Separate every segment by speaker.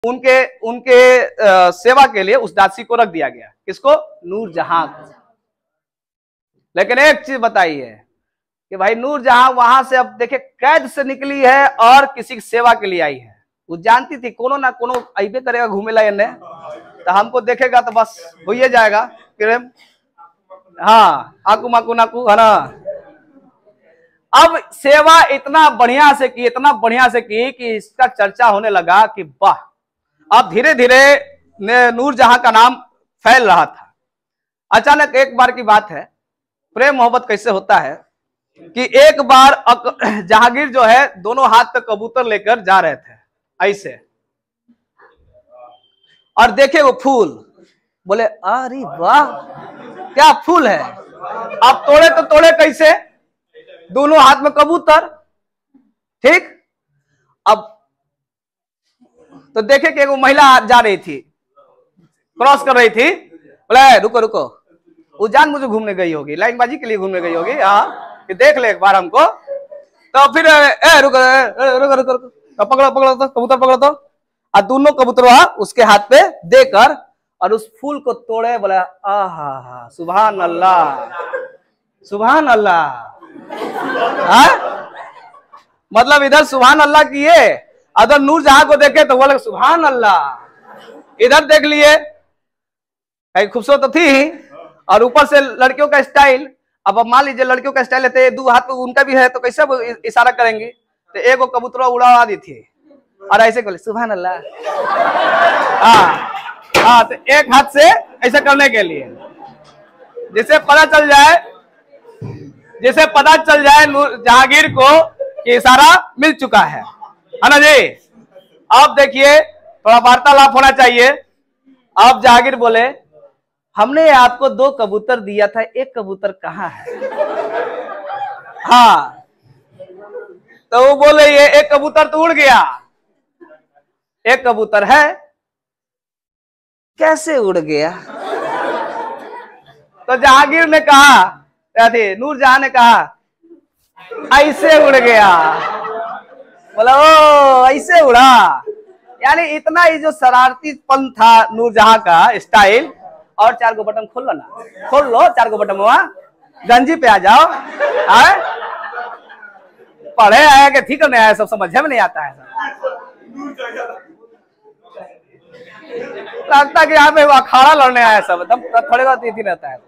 Speaker 1: उनके उनके सेवा के लिए उस दासी को रख दिया गया। किसको? नूरजहां को। लेकिन एक चीज बताइए कि भाई नूरजहां वहां से, अब देखिए, कैद से निकली है और किसी की सेवा के लिए आई है। वो जानती थी कोनो ना कोनो अइबे करेगा घूमेला एने, तो हमको देखेगा तो बस हो ही जाएगा प्रेम। हाँ, आकू माकू नाकू, है ना। अब सेवा इतना बढ़िया से की, इतना बढ़िया से की कि इसका चर्चा होने लगा कि वाह, अब धीरे धीरे नूरजहां का नाम फैल रहा था। अचानक एक बार की बात है, प्रेम मोहब्बत कैसे होता है कि एक बार जहांगीर जो है दोनों हाथ पे कबूतर लेकर जा रहे थे ऐसे, और देखे वो फूल, बोले अरे वाह क्या फूल है। अब तोड़े तो तोड़े कैसे, दोनों हाथ में कबूतर, ठीक। अब तो देखे कि वो महिला जा रही थी, क्रॉस कर रही थी, बोले रुको रुको, वो जान मुझे घूमने गई होगी, लाइनबाजी के लिए घूमने गई होगी, हाँ कि देख ले एक बार हमको। तो फिर रुको रुको रुको रुको, पकड़ो पकड़ो तो कबूतर पकड़ो तो, और दोनों कबूतर उसके हाथ पे देकर और उस फूल को तोड़े, बोला आहा सुभान अल्लाह सुभान अल्लाह। मतलब इधर सुभान अल्लाह किए, अगर नूरजहां को देखे तो बोले सुभान अल्लाह, इधर देख लिए, खूबसूरत तो थी ही, और ऊपर से लड़कियों का स्टाइल। अब मान लीजिए लड़कियों का स्टाइल है, दो हाथ उनका भी है, तो कैसे वो इशारा करेंगे, तो एक वो कबूतर उड़ा दी थी और ऐसे बोले सुभान अल्लाह। हाँ, तो एक हाथ से ऐसा करने के लिए, जिसे पता चल जाए जहांगीर को कि इशारा मिल चुका है ना जी। अब देखिए थोड़ा वार्तालाप होना चाहिए। अब जहांगीर बोले हमने आपको 2 कबूतर दिया था, एक कबूतर कहाँ है? हाँ, तो वो बोले ये एक कबूतर तो उड़ गया, एक कबूतर है। कैसे उड़ गया? तो जहांगीर ने कहा, नूरजहां ने कहा ऐसे उड़ गया। बोला ओ ऐसे उड़ा, यानी इतना ही जो शरारतीपन था नूरजहां का स्टाइल। और 4 गो बटन खोल लो ना, खोल लो 4 गो बटन, वहां गंजी पे आ जाओ। पढ़े आया कि ठीक करने आया, सब समझ में नहीं आता है। लगता कि यहाँ पे अखाड़ा लड़ने आया सब, एकदम थोड़े बहुत ही रहता है।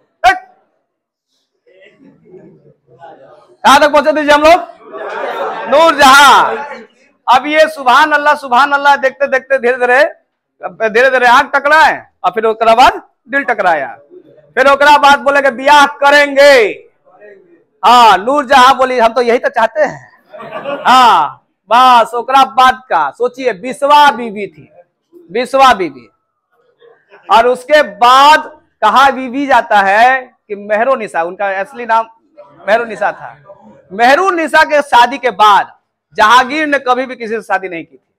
Speaker 1: कहां तक पहुंचे दीजिए हम लोग? नूरजहां। अब ये सुभान अल्लाह देखते देखते धीरे धीरे आंख टकराए, और फिर उसके बाद दिल टकराया। फिर उसके बाद बोले कि ब्याह करेंगे। हाँ, नूरजहां बोली हम तो यही तो चाहते हैं। हाँ बस, ओकरा बाद का सोचिए, बिस्वा बीबी थी, बिस्वा बीबी। और उसके बाद कहा बीबी जाता है कि मेहरुन्निसा, उनका असली नाम मेहरुन्निसा था। मेहरुन्निसा के शादी के बाद जहांगीर ने कभी भी किसी से शादी नहीं की थी।